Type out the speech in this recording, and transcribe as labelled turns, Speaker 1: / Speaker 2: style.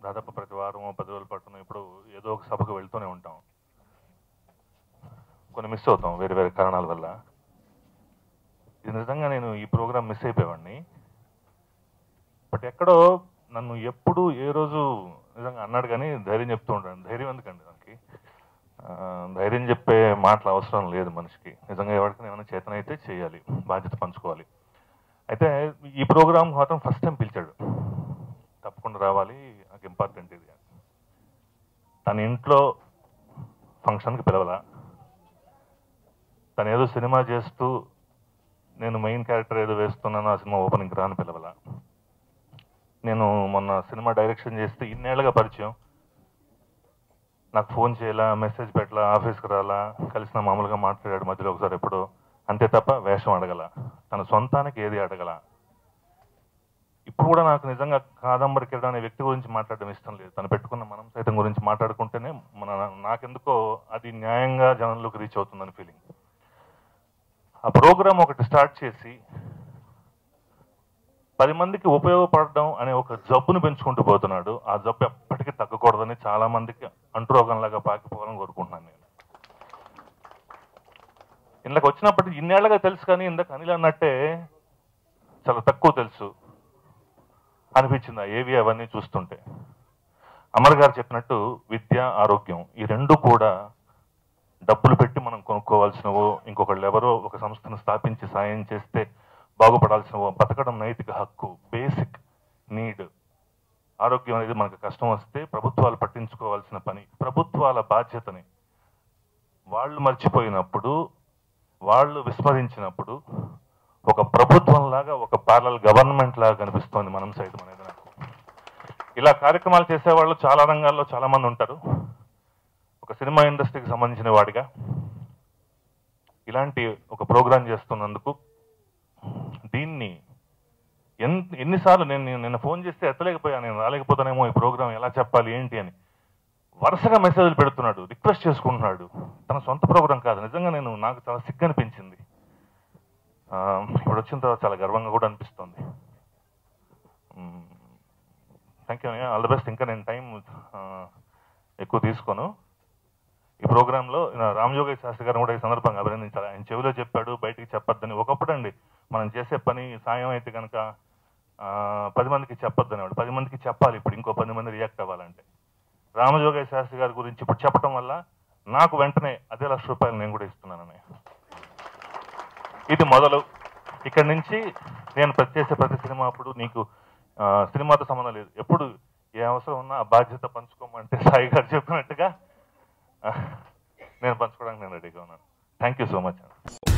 Speaker 1: దాదాపు ప్రతి వారం 10 రోజుల పాటు ఇప్పుడు ఏదో ఒక సభకు వెళ్తూనే ఉంటాం. కొన్ని మిస్ అవుతాం వేరే వేరే కారణాల వల్ల. ఇది నిజంగా నేను ఈ ప్రోగ్రామ్ మిస్ అయిపోయేవాడిని. బట్ ఎక్కడో నన్ను ఎప్పుడు ఏ రోజు నిజంగా అన్నాడు కానీ ధైర్యం చెప్తూ ఉంటాను. ధైర్యం ఎందుకండి దానికి? ధైర్యం చెప్పే మాటలు అవసరం లేదు మనిషికి. నిజంగా ఎవరికైనా ఏమైనా చేతనైతే చేయాలి, బాధ్యత పంచుకోవాలి. అయితే ఈ ప్రోగ్రామ్ మాత్రం ఫస్ట్ టైం పిలిచాడు, తప్పకుండా రావాలి, నాకు ఇంపార్టెంట్ ఇది. తన ఇంట్లో ఫంక్షన్కి పిలవాల, తను ఏదో సినిమా చేస్తూ నేను మెయిన్ క్యారెక్టర్ ఏదో వేస్తున్నాను ఆ సినిమా ఓపెనింగ్కి రాని పిలవాల. నేను మొన్న సినిమా డైరెక్షన్ చేస్తే ఇన్నేళ్లుగా పరిచయం, నాకు ఫోన్ చేయాలా, మెసేజ్ పెట్టాలా, ఆఫీస్కి రాలా, కలిసిన మామూలుగా మాట్లాడాడు మధ్యలో ఒకసారి ఎప్పుడో, అంతే తప్ప వేషం అడగల, తన సొంతానికి ఏది అడగల. ఇప్పుడు కూడా నాకు నిజంగా కాదంబరి కిరణ్ అనే వ్యక్తి గురించి మాట్లాడడం ఇష్టం లేదు. తను పెట్టుకున్న మనం సైతం గురించి మాట్లాడుకుంటేనే నాకెందుకో అది న్యాయంగా జనంలోకి రీచ్ అవుతుందని ఫీలింగ్. ఆ ప్రోగ్రామ్ ఒకటి స్టార్ట్ చేసి 10 మందికి ఉపయోగపడడం అనే ఒక జబ్బును పెంచుకుంటూ పోతున్నాడు. ఆ జబ్బు ఎప్పటికీ తగ్గకూడదని చాలా మందికి అంటురోగంలాగా పాకిపోవాలని కోరుకుంటున్నాను నేను. ఇందులోకి వచ్చినప్పటికీ ఇన్నేళ్లగా తెలుసు, కానీ ఇందాక అనిల్ అన్నట్టే చాలా తక్కువ తెలుసు అనిపించింది ఆ ఏవి అవన్నీ చూస్తుంటే. అమర్ గారు చెప్పినట్టు విద్య, ఆరోగ్యం ఈ రెండు కూడా డబ్బులు పెట్టి మనం కొనుక్కోవాల్సినవో, ఇంకొకళ్ళు ఎవరో ఒక సంస్థను స్థాపించి సాయం చేస్తే బాగుపడాల్సినవో, బతకడం నైతిక హక్కు, బేసిక్ నీడ్. ఆరోగ్యం అనేది మనకు కష్టం వస్తే ప్రభుత్వాలు పట్టించుకోవాల్సిన పని, ప్రభుత్వాల బాధ్యతని వాళ్ళు మర్చిపోయినప్పుడు, వాళ్ళు విస్మరించినప్పుడు ఒక ప్రభుత్వం లాగా, ఒక ప్యారలల్ గవర్నమెంట్ లాగా కనిపిస్తోంది మనం సైతం అనేది నాకు. ఇలా కార్యక్రమాలు చేసేవాళ్ళు చాలా రంగాల్లో చాలా మంది ఉంటారు. ఒక సినిమా ఇండస్ట్రీకి సంబంధించిన వాడిగా ఇలాంటి ఒక ప్రోగ్రాం చేస్తున్నందుకు, దీన్ని ఎన్నిసార్లు నిన్న ఫోన్ చేస్తే ఎత్తలేకపోయాను, నేను రాలేకపోతానేమో, ఈ ప్రోగ్రాం ఎలా చెప్పాలి ఏంటి అని వరుసగా మెసేజ్లు పెడుతున్నాడు, రిక్వెస్ట్ చేసుకుంటున్నాడు. తన సొంత ప్రోగ్రాం కాదు. నిజంగా నాకు చాలా సిగ్గు అనిపించింది. ఇప్పుడు వచ్చిన తర్వాత చాలా గర్వంగా కూడా అనిపిస్తుంది. Thank you, all the best. ఇంకా నేను టైం ఎక్కువ తీసుకోను. ఈ ప్రోగ్రాంలో రామజోగయ్య శాస్త్రి గారిని కూడా ఈ సందర్భంగా అభినందించాలి. ఆయన చెవిలో చెప్పాడు, బయటికి చెప్పొద్దని. ఒకప్పుడు అండి మనం చేసే పని సాయం అయితే కనుక 10 మందికి చెప్పొద్దు అనేవాడు. 10 మందికి చెప్పాలి. ఇప్పుడు ఇంకో 10 మంది రియాక్ట్ అవ్వాలంటే రామజోగయ్య శాస్త్రి గారి గురించి ఇప్పుడు చెప్పడం వల్ల నాకు వెంటనే అదే ₹1,00,000 నేను కూడా ఇస్తున్నానని. ఇది మొదలు. ఇక్కడి నుంచి నేను చేసే ప్రతి సినిమా అప్పుడు నీకు సినిమాతో సంబంధం లేదు, ఎప్పుడు ఏ అవసరం ఉన్నా ఆ బాధ్యత పంచుకోమంటే సాయి గారు చెప్పినట్టుగా నేను పంచుకోవడానికి నేను రెడీగా ఉన్నాను. Thank you so much.